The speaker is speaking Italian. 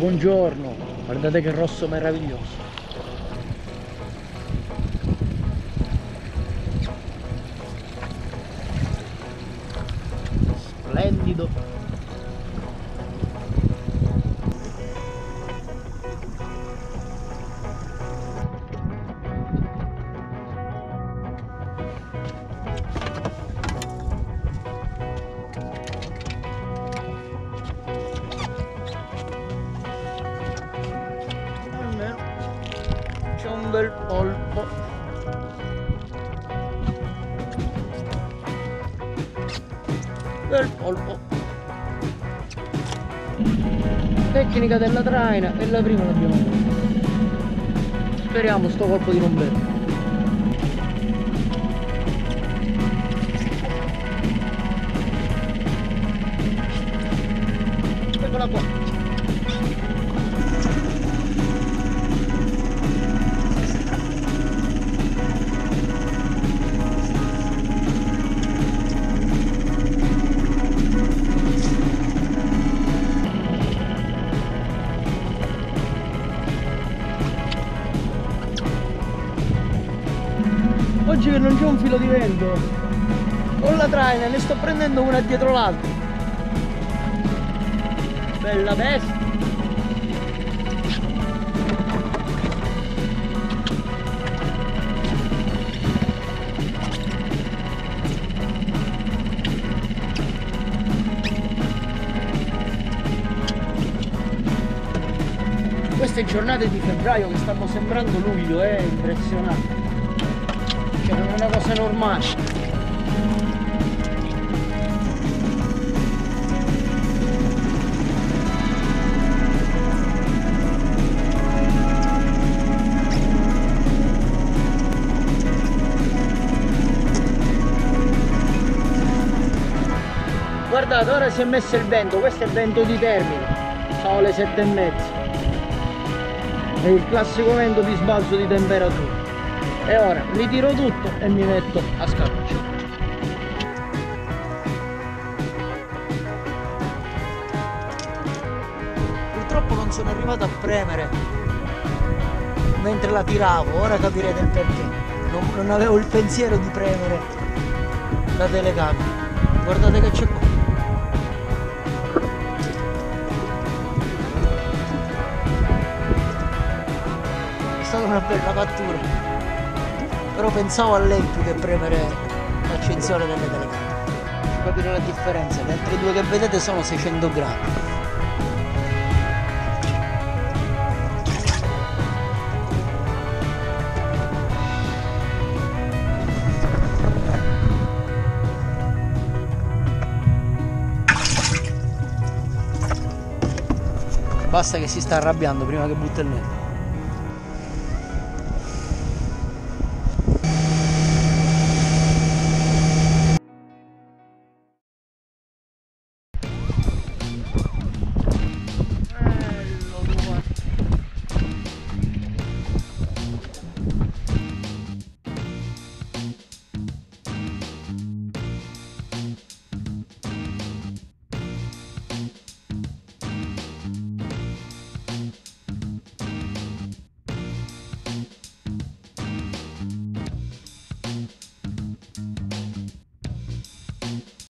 buongiorno, guardate che rosso meraviglioso. Splendido. C'è un bel polpo. Bel polpo. Tecnica della traina e la prima l'abbiamo fatta. Speriamo sto colpo di non bere. Eccola qua. Oggi che non c'è un filo di vento, con la traina ne sto prendendo una dietro l'altra. Bella bestia. Queste giornate di febbraio che stanno sembrando luglio è impressionante. Non è una cosa normale. Guardate, ora si è messo il vento, questo è il vento di Termini, sono le 7:30, è il classico vento di sbalzo di temperatura. E ora ritiro tutto e mi metto a scapacciare. Purtroppo non sono arrivato a premere mentre la tiravo, ora capirete il perché. Non avevo il pensiero di premere la telecamera. Guardate che c'è qua. È stata una bella cattura. Però pensavo a lei più che premere l'accensione delle telecamere. Per capire la differenza, le altre due che vedete sono 600 grammi. Basta che si sta arrabbiando prima che butta il netto.